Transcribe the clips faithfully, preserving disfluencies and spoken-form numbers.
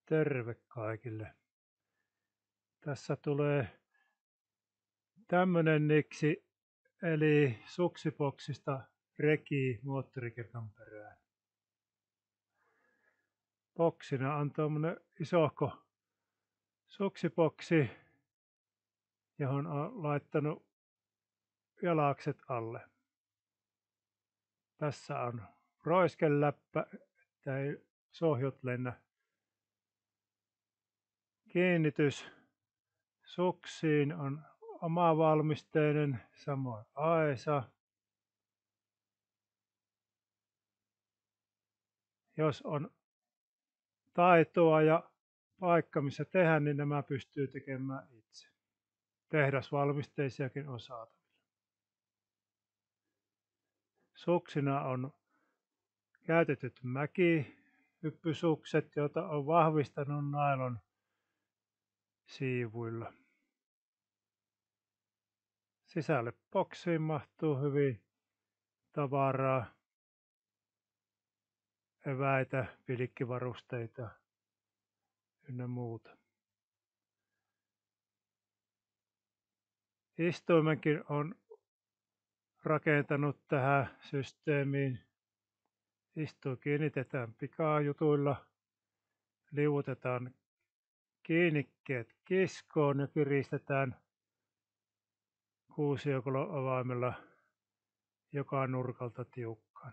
Terve kaikille. Tässä tulee tämmönen niksi, eli suksiboksista reki moottorikelkan perään. Boksina on tuommoinen isohko suksiboksi, johon on laittanut jalakset alle. Tässä on roiskeläppä, että ei sohjot lennä. Kiinnitys suksiin on omavalmisteinen, samoin aisa. Jos on taitoa ja paikka missä tehdä, niin nämä pystyy tekemään itse. Tehdasvalmisteisiakin on saatavilla. Suksina on käytetyt mäkihyppysukset, joita on vahvistanut nailon siivuilla. Sisälle boksiin mahtuu hyvin tavaraa, eväitä, pilkkivarusteita ynnä muuta. Istuimenkin on rakentanut tähän systeemiin. Istuin kiinnitetään pikajutuilla, liuutetaan kiinnikkeet kiskoon ja kiristetään kuusiokolon avaimella joka nurkalta tiukkaan.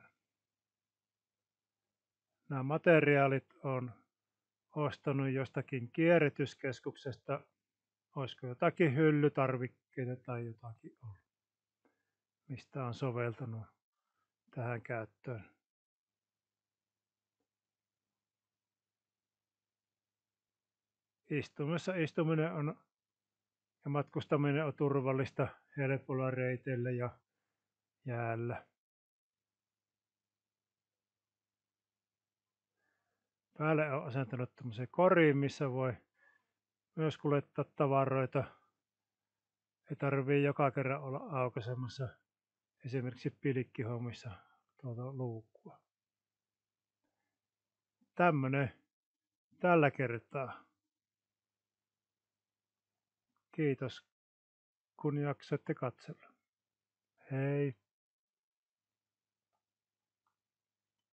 Nämä materiaalit on ostanut jostakin kierrätyskeskuksesta. Olisiko jotakin hyllytarvikkeita tai jotakin ollut, mistä on soveltanut tähän käyttöön. Istumassa istuminen on ja matkustaminen on turvallista helpolla reiteillä ja jäällä. Päälle on asentanut tämmöisen koriin, missä voi myös kuljettaa tavaroita. Ei tarvii joka kerran olla aukaisemassa esimerkiksi pilkkihommissa tuota luukkua. Tämmönen tällä kertaa. Kiitos kun jaksoitte katsella. Hei!